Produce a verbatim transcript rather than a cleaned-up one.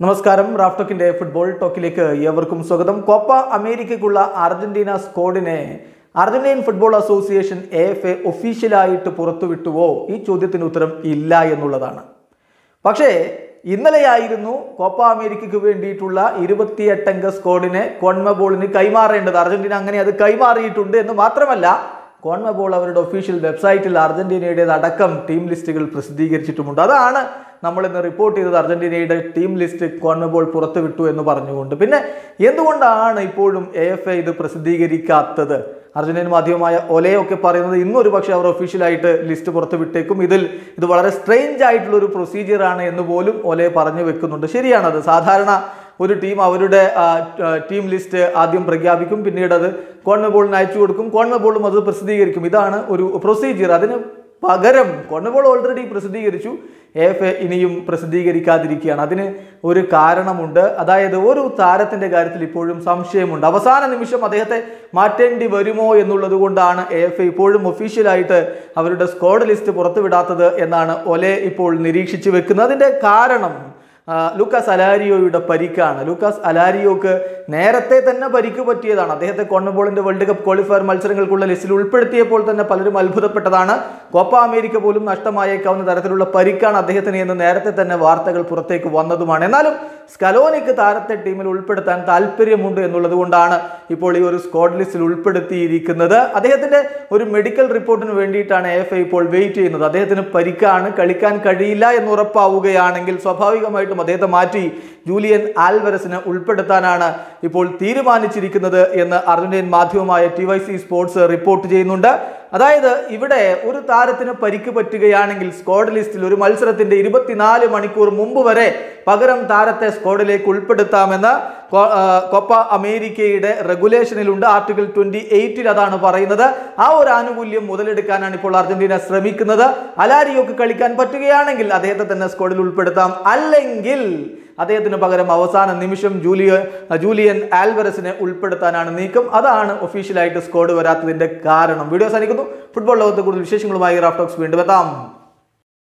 നമസ്കാരം. Raf ടോക്കിന്റെ football ടോക്കിലേക്ക് ഏവർക്കും സ്വാഗതം. കോപ്പ അമേരിക്കയ്ക്കുള്ള അർജന്റീന സ്ക്വാഡിനെ Argentine football association A F A ഒഫീഷ്യലായിട്ട് പുറത്തുവിട്ടുവോ? ഈ ചോദ്യത്തിന് ഉത്തരം ഇല്ല എന്നുള്ളതാണ്. പക്ഷേ ഇന്നലെയായിരുന്നു കോപ്പ അമേരിക്കയ്ക്ക് വേണ്ടിയിട്ടുള്ള ഇരുപത്തിയെട്ടംഗ സ്ക്വാഡിനെ കോൺമബോളിന് കൈമാറേണ്ടത്. അർജന്റീന അങ്ങനെ അത് കൈമാറിയിട്ടുണ്ട് എന്ന് മാത്രമല്ല, കോൺമബോൾ അവരുടെ ഒഫീഷ്യൽ വെബ്സൈറ്റിൽ അർജന്റീനയുടേതടക്കം ടീം ലിസ്റ്റുകൾ പ്രസിദ്ധീകരിച്ചിട്ടുമുണ്ട്. അതാണ് നമ്മൾ ഇന്ന് റിപ്പോർട്ട് ചെയ്തത്. അർജന്റീനയുടെ ടീം ലിസ്റ്റ് കോൺമബോൾ പുറത്തുവിട്ടു എന്ന് പറഞ്ഞുകൊണ്ട്. പിന്നെ എന്തുകൊണ്ടാണ് ഇപ്പോഴും എ എഫ് എ ഇത് പ്രസിദ്ധീകരിക്കാത്തത്? അർജന്റീന മാധ്യമമായ ഒലയൊക്കെ പറയുന്നത് ഇന്നൊരു പക്ഷേ അവർ ഒഫീഷ്യലായിട്ട് ലിസ്റ്റ് പുറത്തു വിട്ടേക്കും, ഇതിൽ ഇത് വളരെ സ്ട്രെയിഞ്ച് ആയിട്ടുള്ള ഒരു പ്രൊസീജിയറാണ് എന്ന് പോലും ഒലെ പറഞ്ഞു വെക്കുന്നുണ്ട്. ശരിയാണത്. സാധാരണ ഒരു ടീം അവരുടെ ടീം ലിസ്റ്റ് ആദ്യം പ്രഖ്യാപിക്കും, പിന്നീട് അത് കോൺമബോളിന് അയച്ചു കൊടുക്കും, കോൺമബോളും അത് പ്രസിദ്ധീകരിക്കും. ഇതാണ് ഒരു പ്രൊസീജിയർ. അതിന് പകരം കോൺമബോൾ ഓൾറെഡി പ്രസിദ്ധീകരിച്ചു, എ എഫ് എ ഇനിയും പ്രസിദ്ധീകരിക്കാതിരിക്കുകയാണ്. അതിന് ഒരു കാരണമുണ്ട്. അതായത് ഒരു താരത്തിന്റെ കാര്യത്തിൽ ഇപ്പോഴും സംശയമുണ്ട്. അവസാന നിമിഷം അദ്ദേഹത്തെ മാറ്റേണ്ടി വരുമോ എന്നുള്ളത് കൊണ്ടാണ് എ എഫ് എ ഇപ്പോഴും ഒഫീഷ്യലായിട്ട് അവരുടെ സ്ക്വാഡ് ലിസ്റ്റ് പുറത്തുവിടാത്തത് എന്നാണ് ഒലെ ഇപ്പോൾ നിരീക്ഷിച്ചു വെക്കുന്നത്. അതിന്റെ കാരണം ലൂക്കാസ് അലാരിയോയുടെ പരിക്കാണ്. ലൂക്കാസ് അലാരിയോക്ക് നേരത്തെ തന്നെ പരിക്ക് പറ്റിയതാണ്. അദ്ദേഹത്തെ കോൺമബോളിന്റെ വേൾഡ് കപ്പ് ക്വാളിഫയർ മത്സരങ്ങൾക്കുള്ള ലിസ്റ്റിൽ ഉൾപ്പെടുത്തിയപ്പോൾ തന്നെ പലരും അത്ഭുതപ്പെട്ടതാണ്. കോപ്പ അമേരിക്ക പോലും നഷ്ടമായേക്കാവുന്ന തരത്തിലുള്ള പരിക്കാണ് അദ്ദേഹത്തിന് എന്ന് നേരത്തെ തന്നെ വാർത്തകൾ പുറത്തേക്ക് വന്നതുമാണ്. എന്നാലും സ്കലോനിക്ക് താരത്തെ ടീമിൽ ഉൾപ്പെടുത്താൻ താല്പര്യമുണ്ട് എന്നുള്ളത് കൊണ്ടാണ് ഇപ്പോൾ ഈ ഒരു സ്ക്വാഡ് ലിസ്റ്റിൽ ഉൾപ്പെടുത്തിയിരിക്കുന്നത്. അദ്ദേഹത്തിന്റെ ഒരു മെഡിക്കൽ റിപ്പോർട്ടിന് വേണ്ടിയിട്ടാണ് എ എഫ് എ ഇപ്പോൾ വെയിറ്റ് ചെയ്യുന്നത്. അദ്ദേഹത്തിന് പരിക്കാണ്, കളിക്കാൻ കഴിയില്ല എന്ന് ഉറപ്പാവുകയാണെങ്കിൽ സ്വാഭാവികമായിട്ടും അദ്ദേഹത്തെ മാറ്റി ജൂലിയൻ ആൽവരസിനെ ഉൾപ്പെടുത്താനാണ് ഇപ്പോൾ തീരുമാനിച്ചിരിക്കുന്നത് എന്ന് അർജന്റീൻ മാധ്യമമായ T Y C sports report ചെയ്യുന്നുണ്ട്. അതായത് ഇവിടെ ഒരു താരത്തിന് പരിക്ക് പറ്റുകയാണെങ്കിൽ സ്ക്വാഡ് ലിസ്റ്റിൽ ഒരു മത്സരത്തിന്റെ ഇരുപത്തിനാല് മണിക്കൂർ മുമ്പ് വരെ പകരം താരത്തെ സ്ക്വാഡിലേക്ക് ഉൾപ്പെടുത്താമെന്ന് കോപ്പ അമേരിക്കയുടെ റെഗുലേഷനിലുണ്ട്. ആർട്ടിക്കിൾ ട്വന്റി എയ്റ്റിൽ അതാണ് പറയുന്നത്. ആ ഒരു ആനുകൂല്യം മുതലെടുക്കാനാണ് ഇപ്പോൾ അർജന്റീന ശ്രമിക്കുന്നത്. അലാരിയോക്ക് കളിക്കാൻ പറ്റുകയാണെങ്കിൽ അദ്ദേഹത്തെ തന്നെ സ്ക്വാഡിൽ ഉൾപ്പെടുത്താം, അല്ലെങ്കിൽ അദ്ദേഹത്തിന് പകരം അവസാന നിമിഷം ജൂലിയ ജൂലിയൻ ആൽവരസിനെ ഉൾപ്പെടുത്താനാണ് നീക്കം. അതാണ് ഒഫീഷ്യലായിട്ട് സ്ക്വാഡ് വരാത്തതിന്റെ കാരണം. വീഡിയോ അവസാനിക്കുന്നു. ഫുട്ബോൾ ലോകത്തെ കൂടുതൽ വിശേഷങ്ങളുമായി റാഫ് ടോക്സ് വീണ്ടും എത്താം.